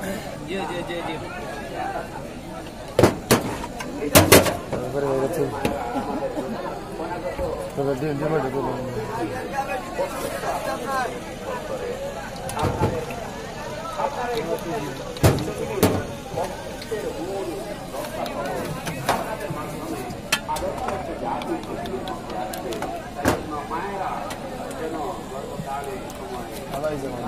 জি জি জি জি করে গেছে তবে দিন দিন মধ্যে বলুন আলাই যেমন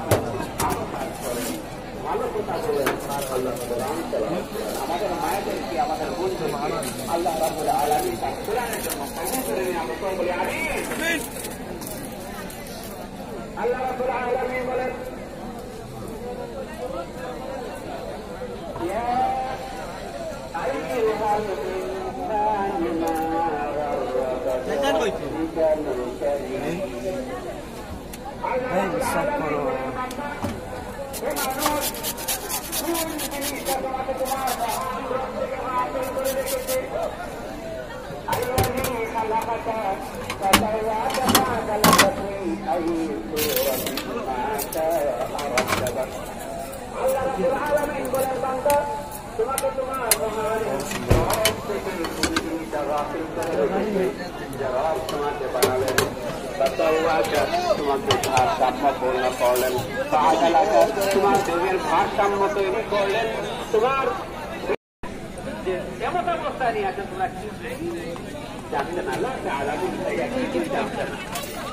আমাদের মায়েদেরকে আমাদের বন্ধু আল্লাহ রাব্বুল আলামিন তার কোরআনের জন্য কবুল করে নিয়ে আমরা সবাই বলি আমিন। আল্লাহ রাব্বুল আলামিন বলেন ইয়া আইয়ুহাল ইনসানু মা গাররাকা বিশ্বাস করো তোমাকে তোমার জবাব তোমাকে বানালেন তোমাকে ভারসাম্য পূর্ণ করলেন তোমার দেহের ভারসাম্য তৈরি করলেন তোমার এমন অবস্থা নিয়ে আছে তোমরা কি জানতে না জানতে না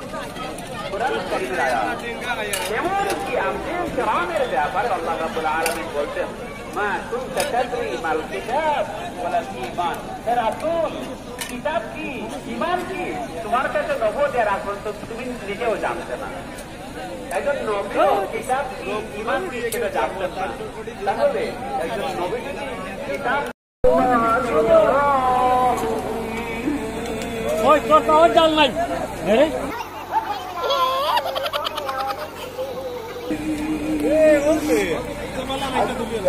এমনকি আপনি গ্রামের ব্যাপারে আল্লাহ রাব্বুল আলামিন বলছেন মা কুনতা তাদরি মাল কিতাব ওয়ালাল ঈমান রাসূল কিতাব কি ঈমান কি তোমার কাছে নবুয়ত এর আসল তো তুমি নিজেও জানতে না একজন নবী কিতাব কি ঈমান কি সেটা জানতেন না তাহলে একজন নবী যদি কিতাব ওই তোর পাওয়ার জাল নাই আরে ওকে তোমালা নাইটা দুলিয়ে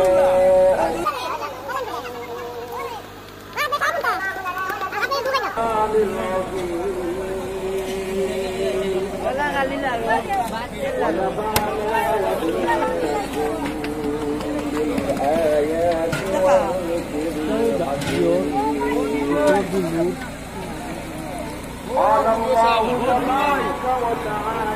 Wala kalila Allah